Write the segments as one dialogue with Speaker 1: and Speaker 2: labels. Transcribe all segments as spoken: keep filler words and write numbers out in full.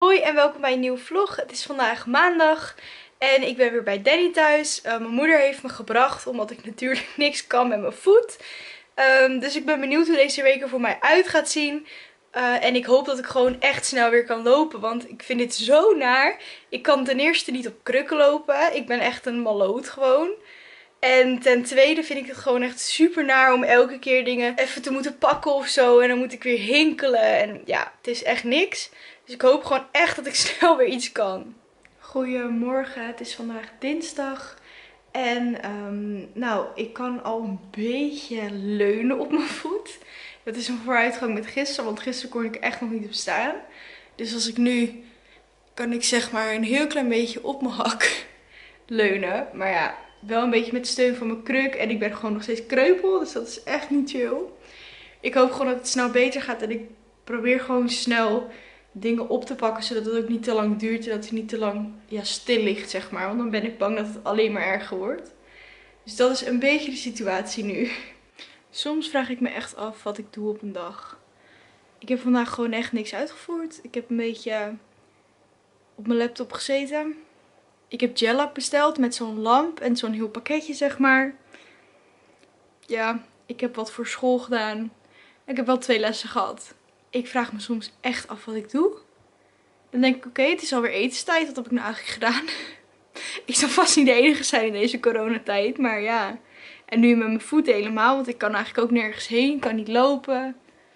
Speaker 1: Hoi en welkom bij een nieuwe vlog. Het is vandaag maandag en ik ben weer bij Danny thuis. Uh, mijn moeder heeft me gebracht omdat ik natuurlijk niks kan met mijn voet. Um, dus ik ben benieuwd hoe deze week er voor mij uit gaat zien. Uh, en ik hoop dat ik gewoon echt snel weer kan lopen, want ik vind dit zo naar. Ik kan ten eerste niet op krukken lopen. Ik ben echt een malloot gewoon. En ten tweede vind ik het gewoon echt super naar om elke keer dingen even te moeten pakken of zo. En dan moet ik weer hinkelen. En ja, het is echt niks. Dus ik hoop gewoon echt dat ik snel weer iets kan. Goedemorgen, het is vandaag dinsdag. En um, nou, ik kan al een beetje leunen op mijn voet. Dat is een vooruitgang met gisteren, want gisteren kon ik echt nog niet op staan. Dus als ik nu, kan ik zeg maar een heel klein beetje op mijn hak leunen. Maar ja, wel een beetje met steun van mijn kruk. En ik ben gewoon nog steeds kreupel, dus dat is echt niet chill. Ik hoop gewoon dat het snel beter gaat en ik probeer gewoon snel dingen op te pakken, zodat het ook niet te lang duurt en dat het niet te lang ja, stil ligt, zeg maar. Want dan ben ik bang dat het alleen maar erger wordt. Dus dat is een beetje de situatie nu. Soms vraag ik me echt af wat ik doe op een dag. Ik heb vandaag gewoon echt niks uitgevoerd. Ik heb een beetje op mijn laptop gezeten. Ik heb gel-up besteld met zo'n lamp en zo'n heel pakketje, zeg maar. Ja, ik heb wat voor school gedaan. Ik heb wel twee lessen gehad. Ik vraag me soms echt af wat ik doe. Dan denk ik, oké, okay, het is alweer etenstijd. Wat heb ik nou eigenlijk gedaan? Ik zal vast niet de enige zijn in deze coronatijd, maar ja. En nu met mijn voeten helemaal, want ik kan eigenlijk ook nergens heen. Ik kan niet lopen.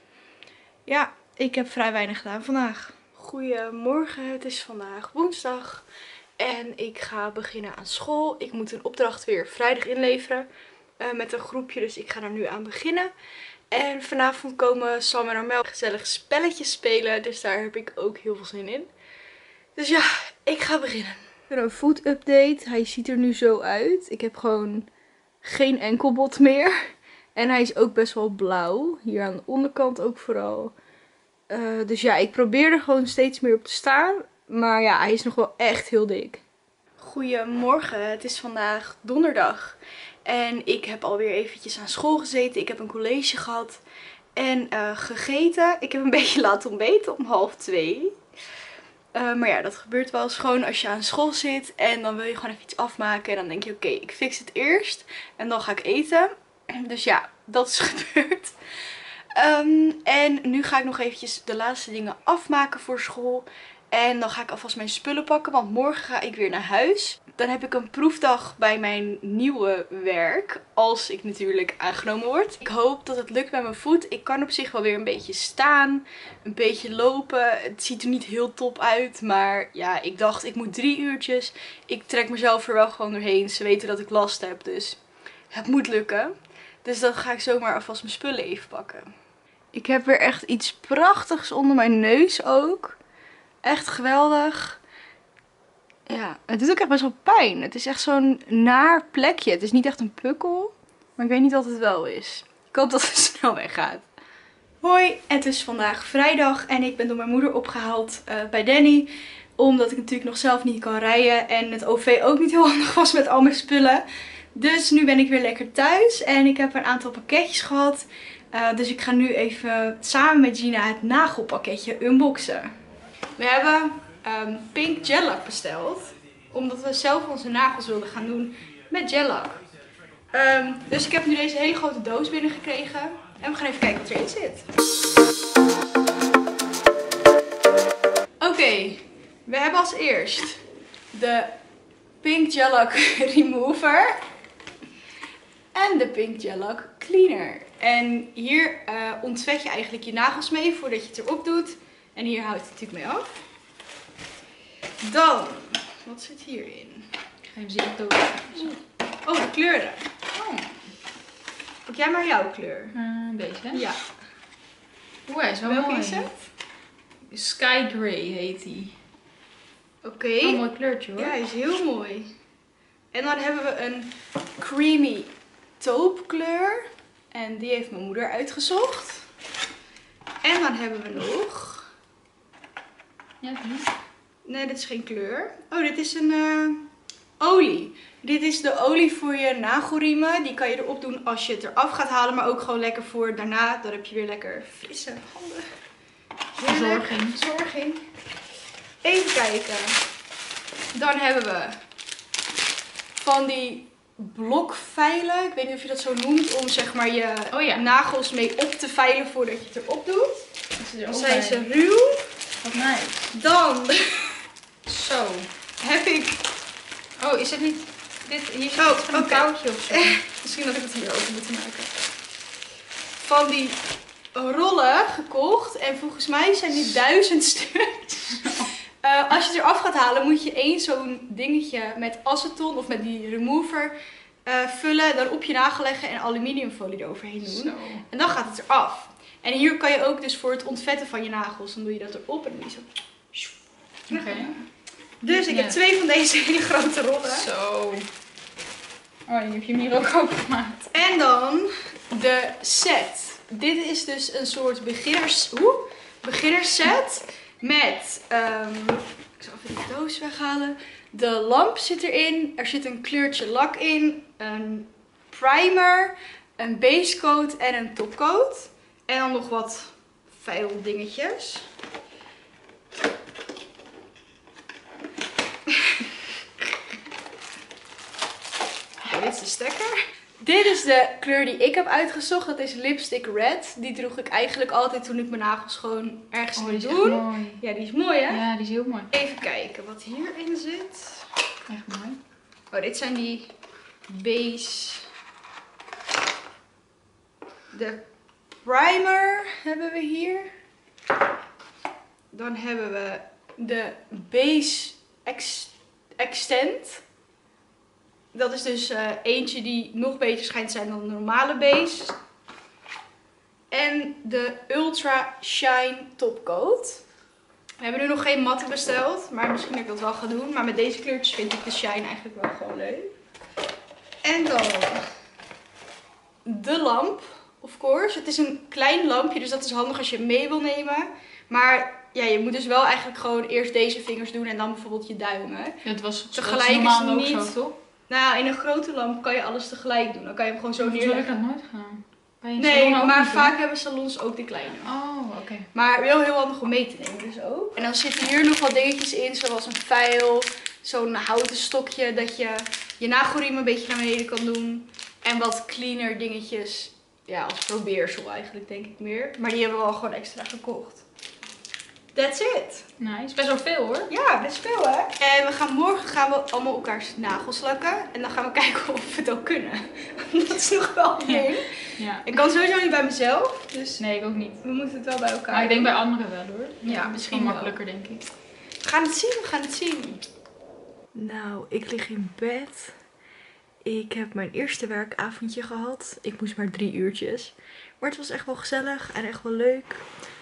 Speaker 1: Ja, ik heb vrij weinig gedaan vandaag. Goedemorgen, het is vandaag woensdag. En ik ga beginnen aan school. Ik moet een opdracht weer vrijdag inleveren uh, met een groepje, dus ik ga er nu aan beginnen. En vanavond komen Sam en Armel gezellig spelletjes spelen, dus daar heb ik ook heel veel zin in. Dus ja, ik ga beginnen. Een foot update. Hij ziet er nu zo uit. Ik heb gewoon geen enkelbot meer. En hij is ook best wel blauw. Hier aan de onderkant ook vooral. Uh, dus ja, ik probeer er gewoon steeds meer op te staan. Maar ja, hij is nog wel echt heel dik. Goedemorgen, het is vandaag donderdag. En ik heb alweer eventjes aan school gezeten. Ik heb een college gehad. En uh, gegeten. Ik heb een beetje laten ontbeten om half twee. Uh, maar ja, dat gebeurt wel eens gewoon als je aan school zit. En dan wil je gewoon even iets afmaken. En dan denk je, oké, okay, ik fix het eerst. En dan ga ik eten. Dus ja, dat is gebeurd. Um, en nu ga ik nog eventjes de laatste dingen afmaken voor school. En dan ga ik alvast mijn spullen pakken, want morgen ga ik weer naar huis. Dan heb ik een proefdag bij mijn nieuwe werk, als ik natuurlijk aangenomen word. Ik hoop dat het lukt met mijn voet. Ik kan op zich wel weer een beetje staan, een beetje lopen. Het ziet er niet heel top uit, maar ja, ik dacht ik moet drie uurtjes. Ik trek mezelf er wel gewoon doorheen. Ze weten dat ik last heb, dus het moet lukken. Dus dan ga ik zomaar alvast mijn spullen even pakken. Ik heb weer echt iets prachtigs onder mijn neus ook. Echt geweldig. Ja, het doet ook echt best wel pijn. Het is echt zo'n naar plekje. Het is niet echt een pukkel. Maar ik weet niet wat het wel is. Ik hoop dat het snel weggaat. Hoi, het is vandaag vrijdag. En ik ben door mijn moeder opgehaald uh, bij Danny. Omdat ik natuurlijk nog zelf niet kan rijden. En het O V ook niet heel handig was met al mijn spullen. Dus nu ben ik weer lekker thuis. En ik heb een aantal pakketjes gehad. Uh, dus ik ga nu even samen met Gina het nagelpakketje unboxen. We hebben um, pink gel-lak besteld. Omdat we zelf onze nagels wilden gaan doen met gel-lak. Um, dus ik heb nu deze hele grote doos binnengekregen. En we gaan even kijken wat erin zit. Oké, okay, we hebben als eerst de pink gel-lak remover. En de pink gel-lak cleaner. En hier uh, ontvet je eigenlijk je nagels mee voordat je het erop doet. En hier houdt het natuurlijk mee af. Dan, wat zit hierin?
Speaker 2: Ik ga hem zien.
Speaker 1: Oh, de kleuren. Oh. Pak jij maar jouw kleur.
Speaker 2: Uh, deze, hè?
Speaker 1: Ja.
Speaker 2: Oeh, hij is wel
Speaker 1: Welke
Speaker 2: mooi.
Speaker 1: is het?
Speaker 2: Sky Grey heet hij.
Speaker 1: Oké. Okay.
Speaker 2: Oh, een mooi kleurtje hoor.
Speaker 1: Ja, hij is heel mooi. En dan hebben we een creamy taupe kleur. En die heeft mijn moeder uitgezocht. En dan hebben we nog...
Speaker 2: Ja, niet.
Speaker 1: Nee, dit is geen kleur. Oh, dit is een uh, olie. Dit is de olie voor je nagelriemen. Die kan je erop doen als je het eraf gaat halen. Maar ook gewoon lekker voor daarna. Dan heb je weer lekker frisse handen.
Speaker 2: Verzorging.
Speaker 1: Verzorging. Even kijken. Dan hebben we van die blokveilen. Ik weet niet of je dat zo noemt. Om zeg maar je
Speaker 2: Oh ja.
Speaker 1: nagels mee op te veilen voordat je het erop doet.
Speaker 2: Dat is er
Speaker 1: Dan
Speaker 2: ook
Speaker 1: zijn
Speaker 2: bij.
Speaker 1: ze ruw.
Speaker 2: Wat nice.
Speaker 1: Dan
Speaker 2: Zo.
Speaker 1: heb ik...
Speaker 2: Oh, is het niet... Dit, hier zit
Speaker 1: Oh,
Speaker 2: iets van een
Speaker 1: oké.
Speaker 2: touwtje of zo.
Speaker 1: Misschien dat ik het hier open moet maken. Van die rollen gekocht. En volgens mij zijn die duizend stuks. Uh, als je het eraf gaat halen moet je één zo'n dingetje met aceton of met die remover uh, vullen. Dan op je nagel leggen en aluminiumfolie eroverheen doen.
Speaker 2: Zo.
Speaker 1: En dan gaat het eraf. En hier kan je ook dus voor het ontvetten van je nagels. Dan doe je dat erop en dan doe je zo.
Speaker 2: Oké. Okay.
Speaker 1: Dus ik
Speaker 2: Ja.
Speaker 1: heb twee van deze hele grote rollen.
Speaker 2: Zo. Oh, die heb je hem hier ook opengemaakt.
Speaker 1: En dan de set. Dit is dus een soort beginners, oeh, beginnersset. Met, um, ik zal even die doos weghalen. De lamp zit erin. Er zit een kleurtje lak in. Een primer. Een basecoat en een topcoat. En dan nog wat vuil dingetjes. Ja, dit is de stekker. Dit is de kleur die ik heb uitgezocht. Dat is Lipstick Red. Die droeg ik eigenlijk altijd toen ik mijn nagels gewoon ergens
Speaker 2: Oh,
Speaker 1: ging
Speaker 2: die is
Speaker 1: doen.
Speaker 2: echt mooi.
Speaker 1: Ja, die is mooi hè?
Speaker 2: Ja, die is heel mooi.
Speaker 1: Even kijken wat hierin zit.
Speaker 2: Echt mooi.
Speaker 1: Oh, dit zijn die base. De primer hebben we hier. Dan hebben we de base ex extend. Dat is dus uh, eentje die nog beter schijnt te zijn dan de normale base. En de Ultra Shine Topcoat. We hebben nu nog geen matte besteld, maar misschien dat ik dat wel ga doen. Maar met deze kleurtjes vind ik de shine eigenlijk wel gewoon leuk. En dan de lamp, of course. Het is een klein lampje, dus dat is handig als je het mee wil nemen. Maar ja, je moet dus wel eigenlijk gewoon eerst deze vingers doen en dan bijvoorbeeld je duimen.
Speaker 2: Ja, het was
Speaker 1: Tegelijk
Speaker 2: dat is normaal
Speaker 1: is
Speaker 2: ook
Speaker 1: niet-
Speaker 2: zo, toch?
Speaker 1: Nou, in een grote lamp kan je alles tegelijk doen. Dan kan je hem gewoon zo
Speaker 2: Zo heb ik dat
Speaker 1: neerleggen.
Speaker 2: nooit gedaan. Bij een
Speaker 1: Nee,
Speaker 2: salon ook
Speaker 1: maar
Speaker 2: niet, hoor.
Speaker 1: vaak hebben salons ook die kleine.
Speaker 2: Oh, oké.
Speaker 1: Maar wel heel handig om mee te nemen dus ook. En dan zitten hier nog wat dingetjes in, zoals een vijl, zo'n houten stokje dat je je nagelriem een beetje naar beneden kan doen. En wat cleaner dingetjes, ja, als probeersel eigenlijk denk ik meer. Maar die hebben we al gewoon extra gekocht. That's it.
Speaker 2: Nice. Best wel veel hoor.
Speaker 1: Ja, best veel hè. En we gaan morgen gaan we allemaal elkaars nagels lakken. En dan gaan we kijken of we het ook kunnen. Dat is nog wel een ding.
Speaker 2: Ja.
Speaker 1: Ik kan sowieso niet bij mezelf, dus
Speaker 2: Nee, ik ook niet.
Speaker 1: we moeten het wel bij elkaar
Speaker 2: Maar ik denk
Speaker 1: doen.
Speaker 2: bij anderen wel hoor.
Speaker 1: Ja,
Speaker 2: Misschien
Speaker 1: misschien
Speaker 2: wel
Speaker 1: wel.
Speaker 2: makkelijker denk ik.
Speaker 1: We gaan het zien, we gaan het zien. Nou, ik lig in bed. Ik heb mijn eerste werkavondje gehad. Ik moest maar drie uurtjes. Maar het was echt wel gezellig en echt wel leuk.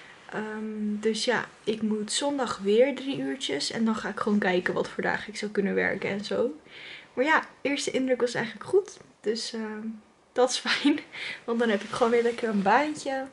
Speaker 1: Um, dus ja, ik moet zondag weer drie uurtjes. En dan ga ik gewoon kijken wat voor dagen ik zou kunnen werken en zo. Maar ja, eerste indruk was eigenlijk goed. Dus uh, dat is fijn. Want dan heb ik gewoon weer lekker een baantje.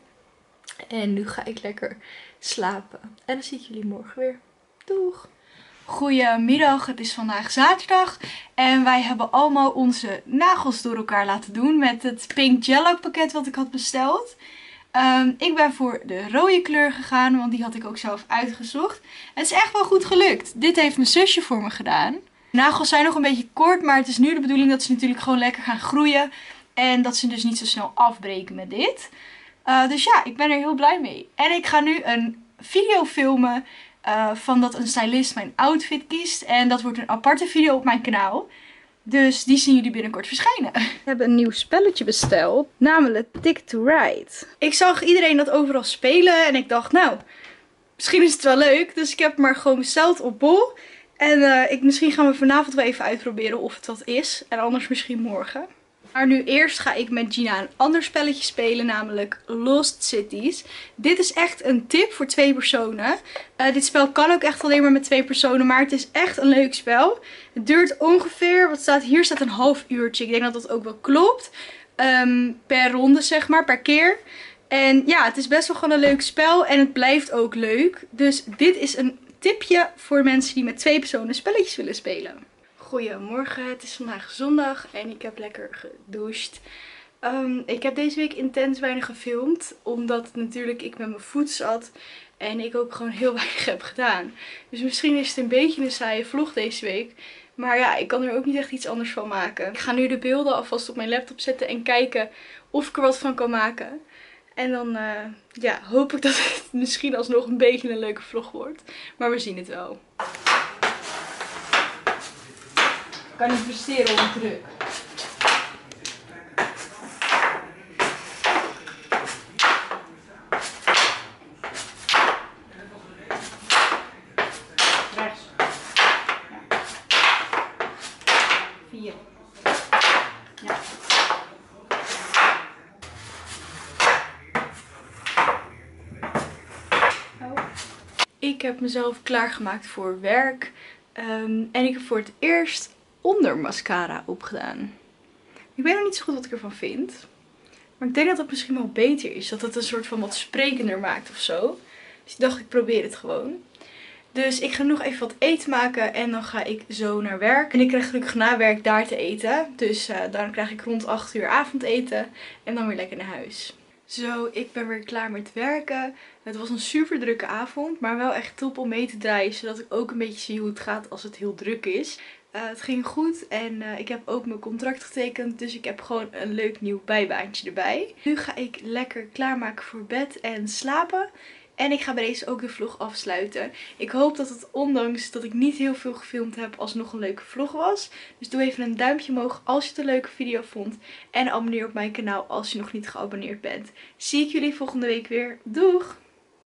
Speaker 1: En nu ga ik lekker slapen. En dan zie ik jullie morgen weer. Doeg! Goedemiddag, het is vandaag zaterdag. En wij hebben allemaal onze nagels door elkaar laten doen met het Pink Jello pakket wat ik had besteld. Um, ik ben voor de rode kleur gegaan, want die had ik ook zelf uitgezocht. Het is echt wel goed gelukt. Dit heeft mijn zusje voor me gedaan. De nagels zijn nog een beetje kort, maar het is nu de bedoeling dat ze natuurlijk gewoon lekker gaan groeien. En dat ze dus niet zo snel afbreken met dit. Uh, dus ja, ik ben er heel blij mee. En ik ga nu een video filmen uh, van dat een stylist mijn outfit kiest. En dat wordt een aparte video op mijn kanaal. Dus die zien jullie binnenkort verschijnen. We hebben een nieuw spelletje besteld. Namelijk Tick to Ride. Ik zag iedereen dat overal spelen. En ik dacht, nou, misschien is het wel leuk. Dus ik heb het maar gewoon besteld op Bol. En uh, ik, misschien gaan we vanavond wel even uitproberen of het wat is. En anders misschien morgen. Maar nu eerst ga ik met Gina een ander spelletje spelen, namelijk Lost Cities. Dit is echt een tip voor twee personen. Uh, dit spel kan ook echt alleen maar met twee personen, maar het is echt een leuk spel. Het duurt ongeveer, wat staat hier, staat een half uurtje. Ik denk dat dat ook wel klopt. Um, per ronde zeg maar, per keer. En ja, het is best wel gewoon een leuk spel en het blijft ook leuk. Dus dit is een tipje voor mensen die met twee personen spelletjes willen spelen. Goedemorgen, het is vandaag zondag en ik heb lekker gedoucht. Um, ik heb deze week intens weinig gefilmd, omdat natuurlijk ik met mijn voet zat en ik ook gewoon heel weinig heb gedaan. Dus misschien is het een beetje een saaie vlog deze week. Maar ja, ik kan er ook niet echt iets anders van maken. Ik ga nu de beelden alvast op mijn laptop zetten en kijken of ik er wat van kan maken. En dan uh, ja, hoop ik dat het misschien alsnog een beetje een leuke vlog wordt. Maar we zien het wel.
Speaker 2: Ik kan niet presteren onder druk. Rechts. Ja. Vier. Ja.
Speaker 1: Oh. Ik heb mezelf klaargemaakt voor werk. Um, en ik heb voor het eerst onder mascara opgedaan. Ik weet nog niet zo goed wat ik ervan vind. Maar ik denk dat het misschien wel beter is. Dat het een soort van wat sprekender maakt of zo. Dus ik dacht, ik probeer het gewoon. Dus ik ga nog even wat eten maken en dan ga ik zo naar werk. En ik krijg gelukkig na werk daar te eten. Dus uh, dan krijg ik rond acht uur avondeten en dan weer lekker naar huis. Zo, ik ben weer klaar met werken. Het was een super drukke avond, maar wel echt top om mee te draaien. Zodat ik ook een beetje zie hoe het gaat als het heel druk is. Uh, het ging goed en uh, ik heb ook mijn contract getekend. Dus ik heb gewoon een leuk nieuw bijbaantje erbij. Nu ga ik lekker klaarmaken voor bed en slapen. En ik ga bij deze ook de vlog afsluiten. Ik hoop dat het, ondanks dat ik niet heel veel gefilmd heb, alsnog een leuke vlog was. Dus doe even een duimpje omhoog als je het een leuke video vond. En abonneer op mijn kanaal als je nog niet geabonneerd bent. Zie ik jullie volgende week weer. Doeg!